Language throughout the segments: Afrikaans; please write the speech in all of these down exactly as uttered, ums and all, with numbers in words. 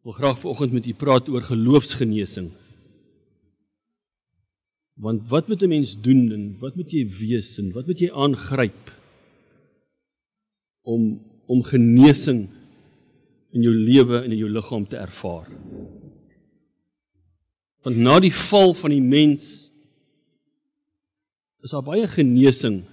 Ek wil graag vanoggend met u praat oor geloofsgenesing. Want wat moet 'n mens doen en wat moet jy wees en wat moet jy aangryp om om genesing in jou lewe en in jou liggaam te ervaar? Want na die val van die mens is daar baie genesing,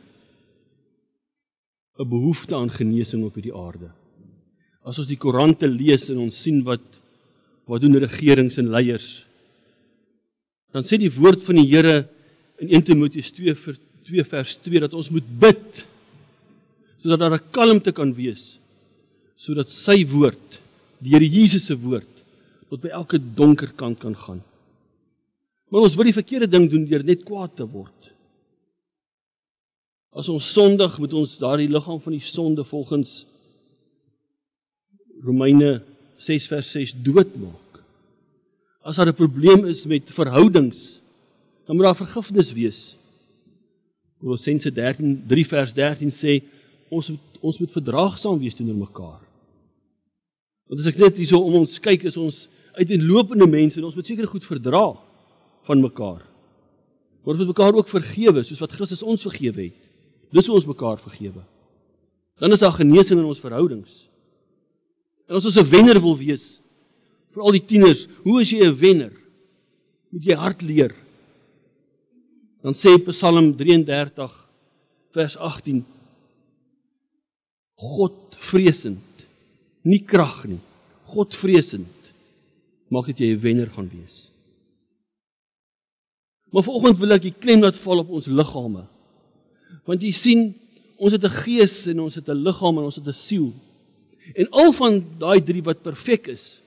'n behoefte aan genesing op hierdie aarde. As ons die koerante lees en ons sien wat wat doen regerings en leiers, dan sê die woord van die Here in Eerste Timoteus twee vers twee dat ons moet bid, sodat daar 'n kalmte kan wees, sodat sy woord, die Here Jesus se woord, tot by elke donker kant kan gaan. Maar ons wil die verkeerde ding doen deur net kwaad te word. As ons sondig, moet ons daardie liggaam van die sonde volgens Romeine ses vers ses doodmaak. As daar 'n probleem is met verhoudings, dan moet daar vergifnis wees. Kolossense drie vers dertien sê, ons moet, ons moet verdraagsaam wees teenoor mekaar. Want as ek net hierso om ons kyk, is ons uiteenlopende mense en ons moet seker goed verdra van mekaar. Maar ons moet mekaar ook vergewe, soos wat Christus ons vergewe het. Dis hoe ons mekaar vergewe. Dan is daar genesing in ons verhoudings. En as ons 'n wenner wil wees, vir al die tieners, hoe is jy 'n wenner? Moet jy hard leer. Dan sê Psalm drie en dertig, vers agttien, God vreesend, nie krag nie, God vreesend, maak dat jy 'n wenner gaan wees. Maar vanoggend wil ek die klem laat val op ons liggame. Want jy sien, ons het 'n gees en ons het 'n liggaam en ons het 'n siel. En al van daai drie wat perfek is,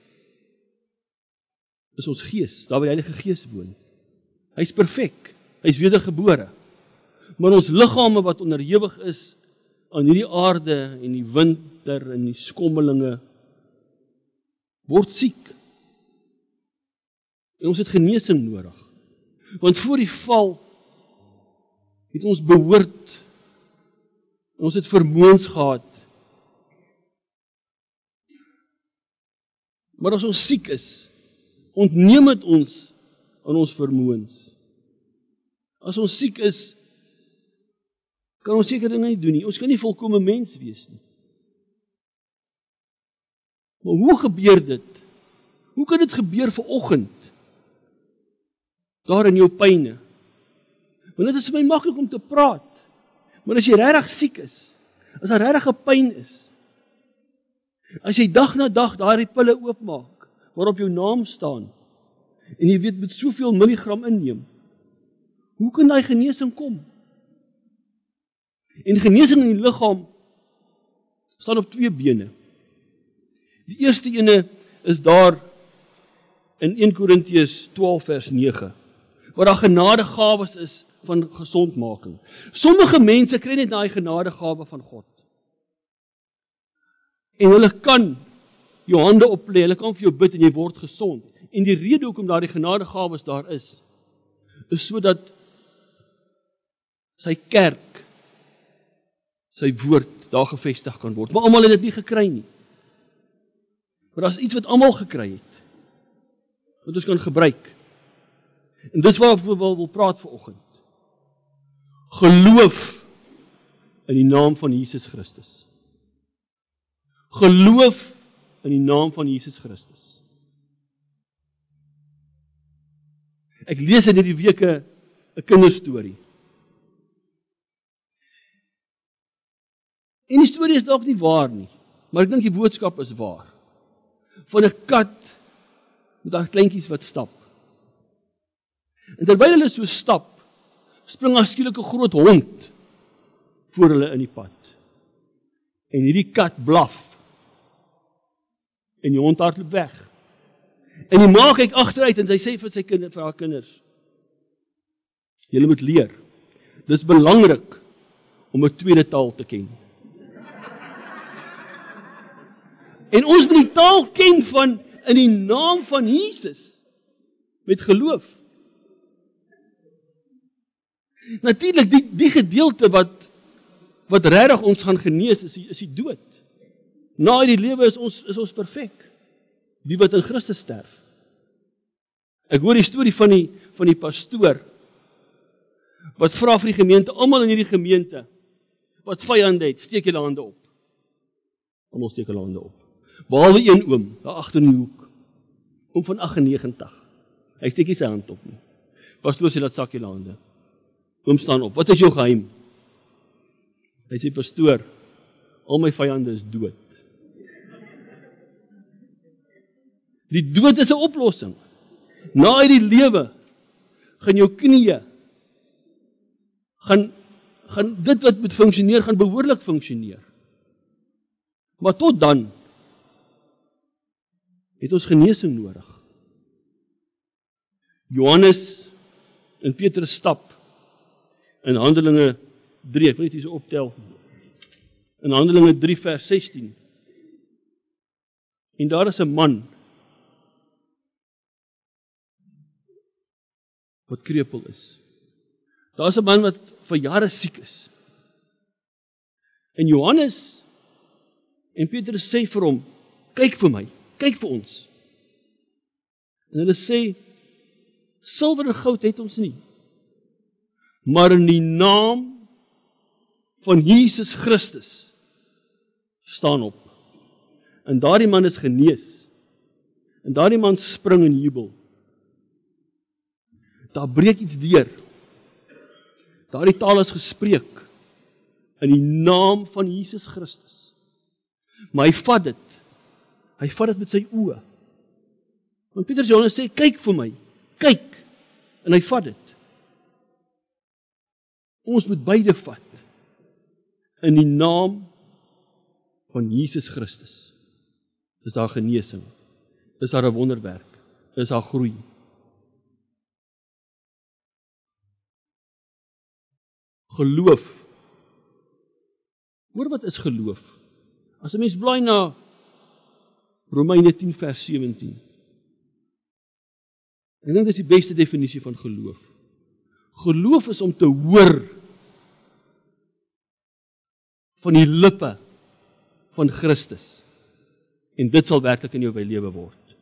is ons gees, daar waar die Heilige Gees woon. Hy's perfek, hy's wedergebore. Maar ons liggame wat onderhewig is aan hierdie aarde en die winter en die skommelinge, word siek. En ons het genesing nodig. Want voor die val het ons behoort, ons het vermoëns gehad. Maar as ons siek is, ontneem dit ons aan ons vermoëns. As ons siek is, kan ons seker dinge nie doen nie. Ons kan nie volkome mens wees nie. Maar hoe gebeur dit? Hoe kan dit gebeur vanoggend? Daar in jou pyne. Want dit is vir my maklik om te praat. Maar as jy regtig siek is, as daar regtig 'n pyn is, as jy dag na dag daardie pille oopmaak, waarop jou naam staan, en jy weet met soveel milligram inneem, hoe kan daai genesing kom? En genesing in die liggaam staan op twee bene. Die eerste ene is daar in Eerste Korintiërs twaalf vers nege, waar daar genadegawes is van gesondmaking. Sommige mense kry net daai genadegawe van God. En hulle kan jou hande oplê, hulle kan vir jou bid en jy word gesond. En die rede hoekom daardie genadegawes daar is, is sodat sy kerk, sy woord daar gevestig kan word. Maar almal het dit nie gekry nie. Maar daar is iets wat almal gekry het, wat ons kan gebruik. En dis waar ek wil, wil praat vanoggend. Geloof in die naam van Jesus Christus. Geloof in die naam van Jesus Christus. Ek lees in hierdie week 'n kinderstorie. En die storie is dalk nie waar nie, maar ek dink die boodskap is waar. Van 'n kat met haar kleintjies wat stap. En terwyl hulle so stap, spring daar skielik 'n groot hond voor hulle in die pad. En hierdie kat blaf. En die hond hardloop weg. En die ma kyk agteruit en sy sê vir sy kinders, vir haar kinders, julle moet leer. Dis belangrik om 'n tweede taal te ken. En ons moet die taal ken van in die naam van Jesus met geloof. Natuurlik die die gedeelte wat wat regtig ons gaan genees is die, is die dood. Na die lewe is ons is ons perfek. die wat in Christus sterf. Ek hoor die storie van die, van die pastoor, wat vra vir die gemeente, almal in hierdie gemeente, wat vyande het, steek julle hande op. Almal steek hulle hande op. Behalwe een oom, daar agter in die hoek, oom van agt en negentig. Hy steek nie sy hand op nie. Pastoor sê, laat sak julle hande. Oom staan op, wat is jou geheim? Hy sê, pastoor, al my vyande is dood. Die dood is 'n oplossing. Na hierdie lewe, gaan jou knieë, gaan, gaan dit wat moet funksioneer, gaan behoorlik funksioneer. Maar tot dan, het ons genesing nodig. Johannes en Petrus stap in Handelinge drie, ek wil net hier so optel, in Handelinge drie vers sestien, en daar is 'n man, wat krepeel is. Daar is 'n man wat vir jare siek is. En Johannes en Petrus sê vir hom, kyk vir my, kyk vir ons. En hulle sê, silwer en goud het ons nie, maar in die naam van Jesus Christus staan op. En daardie man is genees. En daardie man spring in jubel. Daar breek iets deur. Daardie taal is gespreek in die naam van Jesus Christus. Maar hy vat dit. Hy vat dit met sy oë. Want Petrus en Johannes sê, kyk vir my, kyk. En hy vat dit. Ons moet beide vat. In die naam van Jesus Christus. Is daar genesing. Is daar 'n wonderwerk. Is daar groei. Geloof. Hoor wat is geloof? As 'n mens blaai na Romeine tien vers sewentien. Ek dink dit is die beste definisie van geloof. Geloof is om te hoor van die lippe van Christus. En dit sal werklik in jou lewe word.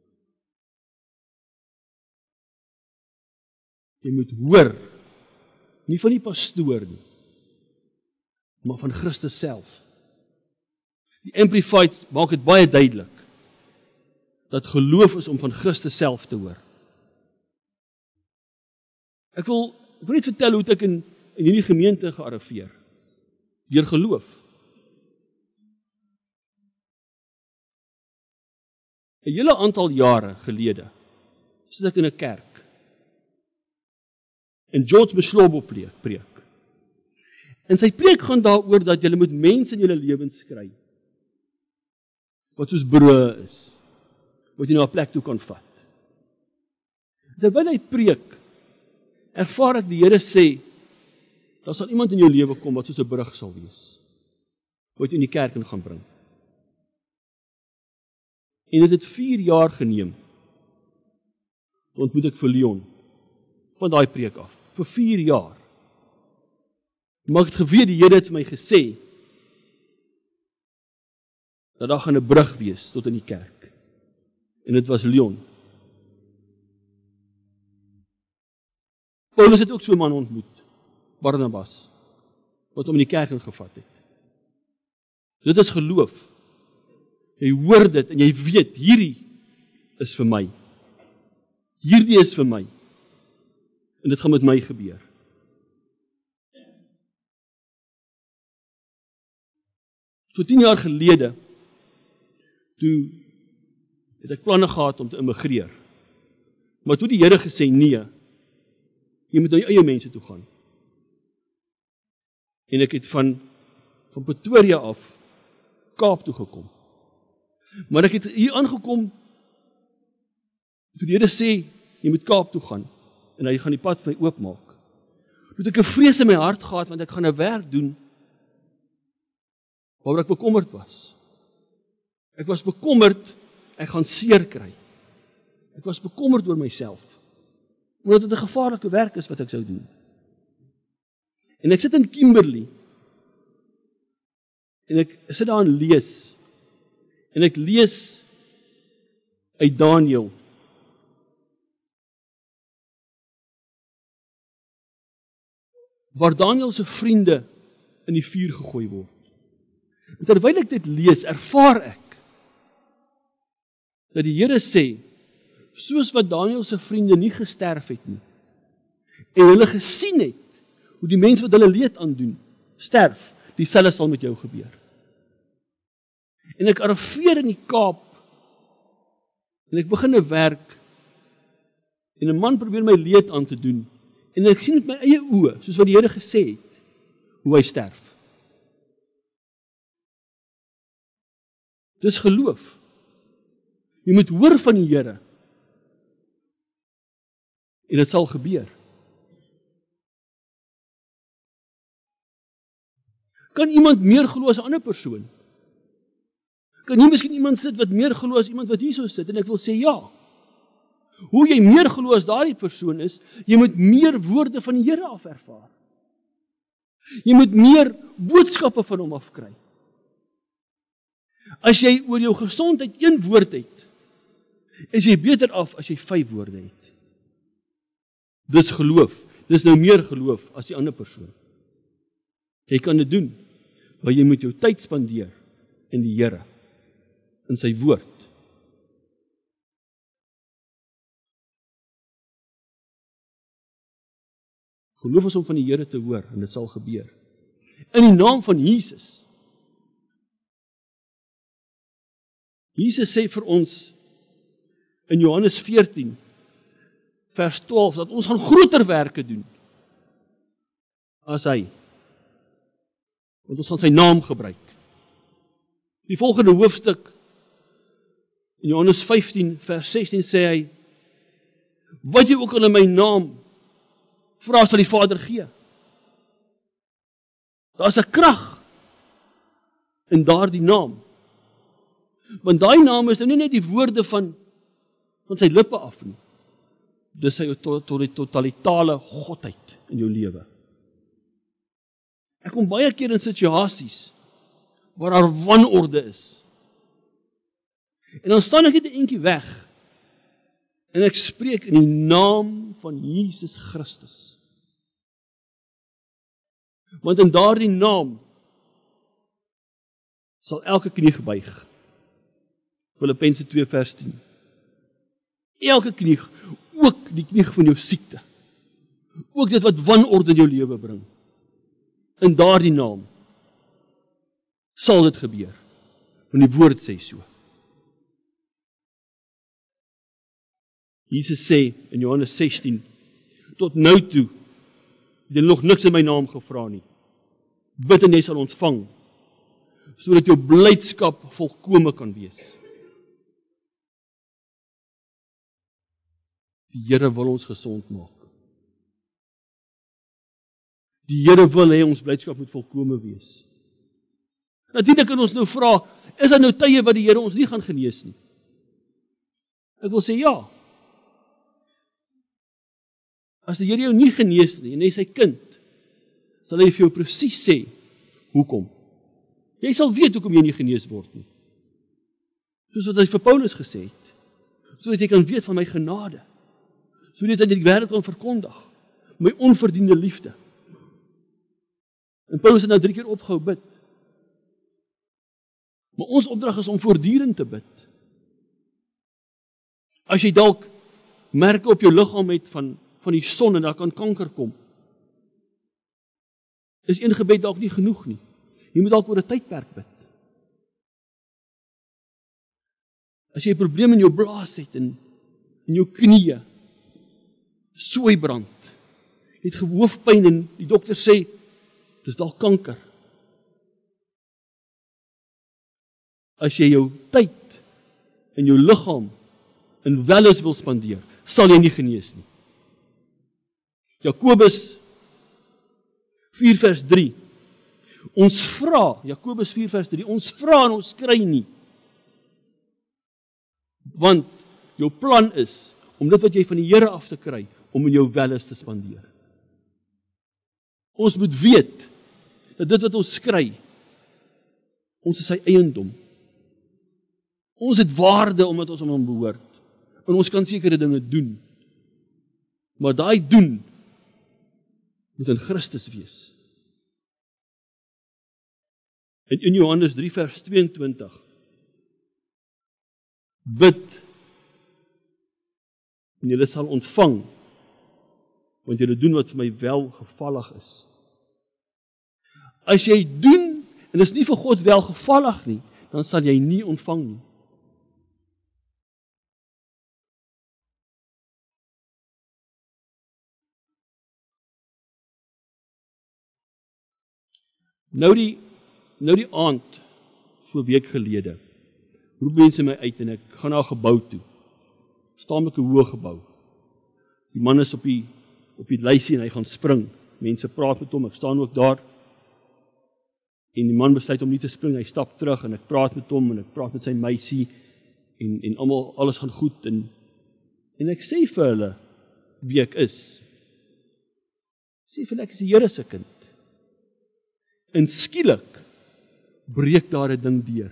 Jy moet hoor, nie van die pastoor nie, maar van Christus self. Die Amplified maak dit baie duidelik, dat geloof is om van Christus self te hoor. Ek wil, ek wil net vertel hoe ek in, in hierdie gemeente gearriveer. Deur geloof. Een hele aantal jare gelede, sit ek in 'n kerk, en George Mashlobo preek. En sy preek gaan daaroor dat jy moet mense in julle lewens kry, wat soos broe is, wat jy na 'n plek toe kan vat. Terwyl hy preek, ervaar ek die Here sê, daar sal iemand in jou lewe kom wat soos 'n brug sal wees, wat jy in die kerk in gaan bring. En dit het vier jaar geneem, ontmoet ek vir Leon, van daai preek af, vir vier jaar. Maar ek het geweet, die Here het my gesê, dat daar gaan 'n brug wees tot in die kerk. En dit was Leon. Paulus het ook so 'n man ontmoet, Barnabas, wat hom in die kerk ingevat het. Dit is geloof. Jy hoor dit en jy weet, hierdie is vir my. Hierdie is vir my. En dit gaan met my gebeur. So tien jaar gelede, toe het ek planne gehad om te immigreer. Maar toe die Here gesê, nee, jy moet na jou eie mense toe gaan. En ek het van, van Pretoria af, Kaap toe gekom. Maar ek het hier aangekom, toe die Here sê, jy moet Kaap toe gaan, en hy gaan die pad vir my oopmaak. Toe het ek 'n vrees in my hart gehad, want ek gaan 'n werk doen, waaroor ek bekommerd was. Ek was bekommerd, ek gaan seer kry. Ek was bekommerd oor myself, omdat dit 'n gevaarlike werk is wat ek sou doen. En ek sit in Kimberley, en ek sit daar en lees, en ek lees uit Daniël. Waar Daniël se vriende in die vuur gegooi word. En terwyl ek dit lees, ervaar ek dat die Here sê, soos wat Daniël se vriende nie gesterf het nie, en hulle gesien het hoe die mens wat hulle leed aandoen, sterf, dieselfde sal met jou gebeur. En ek arriveer in die Kaap, en ek begin 'n werk, en 'n man probeer my leed aan te doen, en ek sien met my eie oë, soos wat die Here gesê het, hoe hy sterf. Dis geloof. Jy moet hoor van die Here, en dit sal gebeur. Kan iemand meer glo as 'n ander persoon? Kan nie miskien iemand sit wat meer glo as iemand wat hier so sit? En ek wil sê ja. Hoe jy meer glo as daardie persoon is, jy moet meer woorde van die Here af ervaar. Jy moet meer boodskappe van hom afkry. As jy oor jou gesondheid een woord het, is jy beter af as jy vyf woorde het. Dis geloof. Dis nou meer geloof as die ander persoon. Jy kan dit doen, maar jy moet jou tyd spandeer in die Here, in sy woord. Geloof is om van die Here te hoor, en dit sal gebeur. In die naam van Jesus. Jesus sê vir ons in Johannes veertien, vers twaalf, dat ons gaan groter werke doen as hy. Want ons gaan sy naam gebruik. Die volgende hoofstuk, in Johannes vyftien, vers sestien, sê hy, wat jy ook al in my naam vra, sal die Vader gee. Daar is 'n krag in daardie naam. Want daai naam is nou nie net die woorde van, van sy lippe af nie. Dis sy tot, tot die totalitale godheid in jou lewe. Ek kom baie keer in situasies waar daar wanorde is. En dan staan ek net 'n entjie weg en ek spreek in die naam van Jesus Christus. Want in daardie naam sal elke knie gebuig. Filippense twee vers tien. Elke knie, ook die knie van jou siekte. Ook dit wat wanorde in jou lewe bring. In daardie naam sal dit gebeur. Want die woord sê so. Jesus sê in Johannes sestien, tot nou toe, het jy nog niks in my naam gevra nie. Bid en jy sal ontvang, sodat jou blydskap volkome kan wees. Die Here wil ons gesond maak. Die Here wil hê ons blydskap moet volkome wees. Natuurlik kan ons nou vra, is daar nou tye wat die Here ons nie gaan genees nie? Ek wil sê ja. As die Here jou nie genees nie, en hy is sy kind, sal hy vir jou presies sê, hoekom? Jy sal weet hoekom jy nie genees word nie. Soos wat hy vir Paulus gesê het, sodat jy kan weet van my genade, sodat hy die wêreld kan verkondig, my onverdiende liefde. En Paulus het nou drie keer opgehou bid. Maar ons opdrag is om voortdurend te bid. As jy dalk merke op jou liggaam het van, van die son en daar kan kanker kom, is een gebed dalk nie genoeg nie. Jy moet dalk oor 'n tydperk bid. As jy 'n probleem in jou blaas het en in jou knieë, sooi brand, jy het hoofpyn en die dokter sê, dis dalk kanker. As jy jou tyd en jou liggaam in wellness wil spandeer, sal jy nie genees nie. Jakobus vier vers drie. Ons vra, Jakobus vier vers drie, ons vra en ons kry nie. Want jou plan is om dit wat jy van die Here af te kry, om in jou wellness te spandeer. Ons moet weet dat dit wat ons kry, ons is sy eiendom. Ons het waarde omdat ons aan hom behoort. En ons kan sekere dinge doen. Maar daai doen moet in Christus wees. En in Johannes drie vers tweeëntwintig bid en julle sal ontvang, want julle doen wat vir my welgevallig is. As jy doen, en is nie vir God welgevallig nie, dan sal jy nie ontvang nie. Nou die, nou die aand, so 'n week gelede, roep mense my uit en ek gaan na 'n gebou toe. Staan ek 'n hoë gebou. Die man is op die, op die lysie en hy gaan spring. Mense praat met hom, ek staan ook daar. En die man besluit om nie te spring, hy stap terug en ek praat met hom en ek praat met sy meisie en, en almal, alles gaan goed. En, en ek sê vir hulle wie ek is. Ek sê vir hulle ek is die Here se kind. En skielik breek daar 'n ding deur.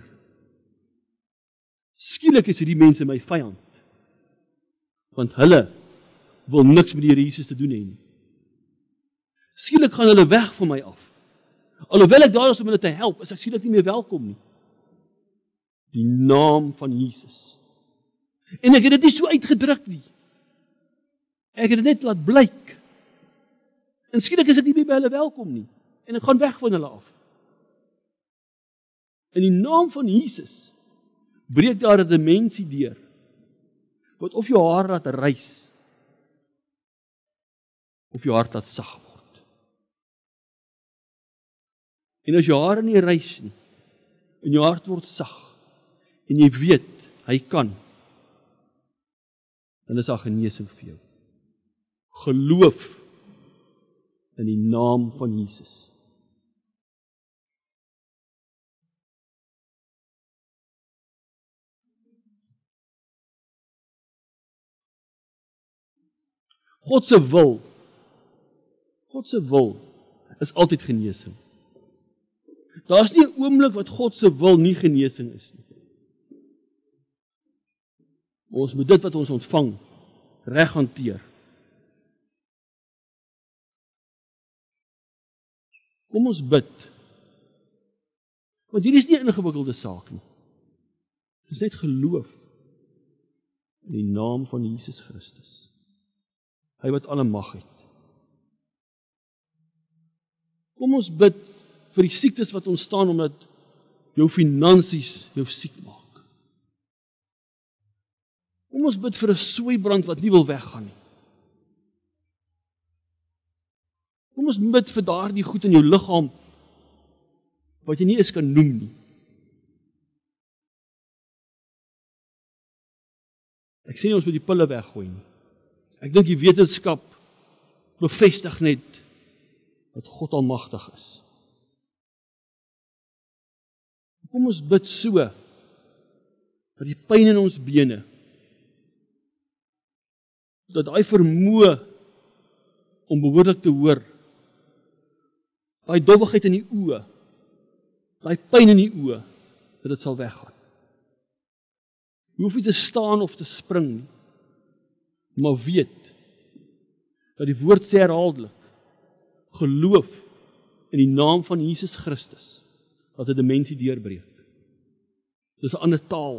Skielik is hierdie mense my vyand. Want hulle wil niks met die Here Jesus te doen hê nie. Skielik gaan hulle weg van my af. Alhoewel ek daar is om hulle te help, is ek skielik nie meer welkom nie. Die naam van Jesus. En ek het dit nie so uitgedruk nie. Ek het dit net laat blyk. En skielik is dit nie meer by hulle welkom nie. En ek gaan weg van hulle af. In die naam van Jesus breek daar 'n dimensie deur, wat of jou haar laat rys, of jou hart laat sag word. En as jou hare nie rys nie, en jou hart word sag, en jy weet, hy kan, dan is daar genesing vir jou. Geloof in die naam van Jesus. God se wil, God se wil is altyd genesing. Daar is nie 'n oomblik wat God se wil nie genesing is nie. Ons moet dit wat ons ontvang reg hanteer. Kom ons bid. Want hierdie is nie 'n ingewikkelde saak nie. Dit is net geloof in die naam van Jesus Christus. Hy wat alle mag het. Kom ons bid vir die siektes wat ontstaan omdat jou finansies jou siek maak. Kom ons bid vir 'n soeibrand wat nie wil weggaan nie. Kom ons bid vir daardie goed in jou liggaam wat jy nie eens kan noem nie. Ek sê nie ons moet die pille weggooi nie. Ek dink die wetenskap bevestig net dat God almagtig is. Kom ons bid so dat die pyn in ons bene, dat daai vermoë om behoorlik te hoor, daai dowwigheid in die oë, daai pyn in die oë, dat dit sal weggaan. Jy hoef nie te staan of te spring nie, maar weet dat die woord sê herhaaldelik, geloof in die naam van Jesus Christus, dat 'n dimensie deurbreek. Dis 'n ander taal.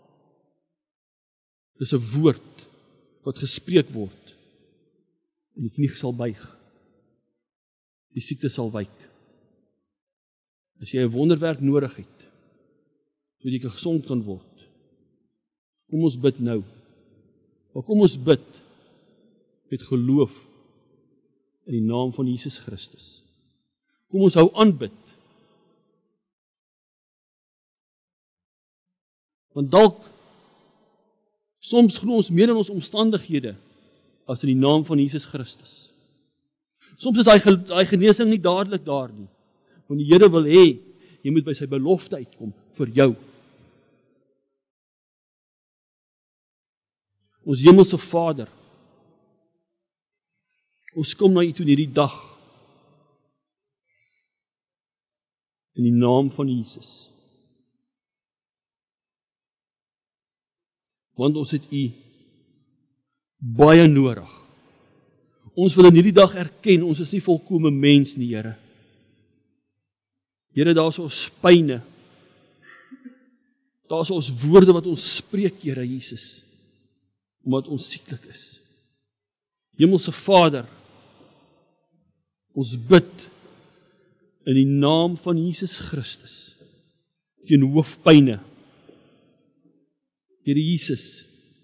Dis 'n woord wat gespreek word en die knie sal buig. Die siekte sal wyk. As jy 'n wonderwerk nodig het, sodat jy gesond kan word, kom ons bid nou. Maar kom ons bid met geloof in die naam van Jesus Christus. Kom ons hou aan bid. Want dalk soms glo ons meer in ons omstandighede as in die naam van Jesus Christus. Soms is daai daai genesing nie dadelik daar nie. Want die Here wil hê jy moet by sy belofte uitkom vir jou. Ons hemelse Vader, ons kom na U toe in hierdie dag in die naam van Jesus. want ons het U baie nodig. Ons wil in hierdie dag erken, ons is nie volkome mens nie, Here. Here, daar is ons pyne, daar is ons woorde wat ons spreek, Here Jesus, omdat ons sieklik is. Hemelse Vader, ons bid in die naam van Jesus Christus, teen hoofpyne. Here Jesus,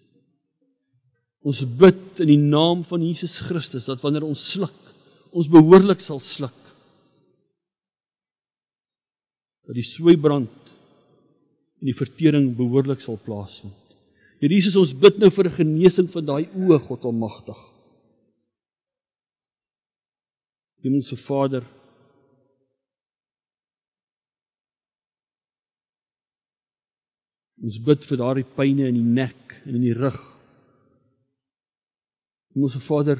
ons bid in die naam van Jesus Christus, dat wanneer ons sluk, ons behoorlik sal sluk. Dat die swybrand en die vertering behoorlik sal plaasvind. Here Jesus, ons bid nou vir 'n genesing van daai oë, God Almagtig. Hemelse Vader, ons bid vir daardie pyne in die nek en in die rug. Hemelse Vader,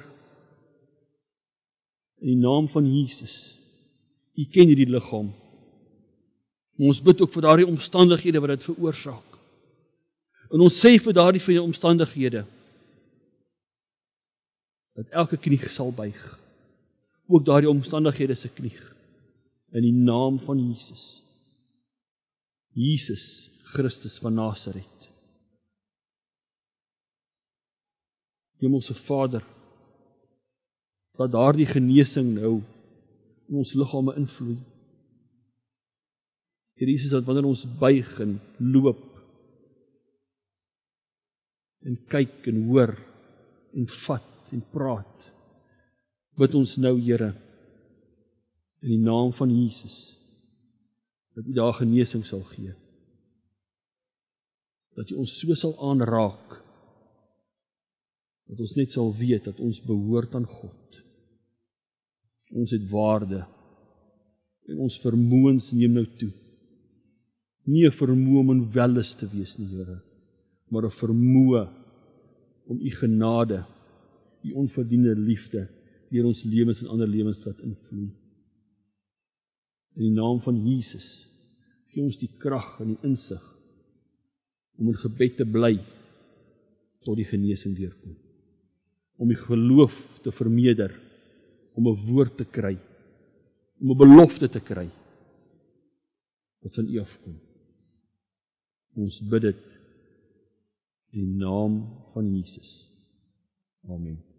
in die naam van Jesus, U ken hierdie liggaam. Ons bid ook vir daardie omstandighede wat dit veroorsaak. En ons sê vir daardie omstandighede, dat elke knie sal buig. Ook daardie omstandighede se knie. In die naam van Jesus. Jesus Christus van Nasaret. Hemelse Vader, laat daardie genesing nou in ons liggame invloei. Here Jesus, dat wanneer ons buig en loop, en kyk en hoor, en vat en praat, bid ons nou, Here, in die naam van Jesus, dat U daar genesing sal gee. Dat U ons so sal aanraak, dat ons net sal weet, dat ons behoort aan God. Ons het waarde, en ons vermoëns neem nou toe. Nie 'n vermoë om in welles te wees nie, Here, maar 'n vermoë om U genade, U onverdiende liefde, deur ons lewens en ander lewens laat invloei. In die naam van Jesus, gee ons die krag en die insig, om in gebed te bly, tot die genesing deurkom. Om die geloof te vermeerder, om 'n woord te kry, om 'n belofte te kry, wat van U afkom. Ons bid dit in die naam van Jesus. Amen.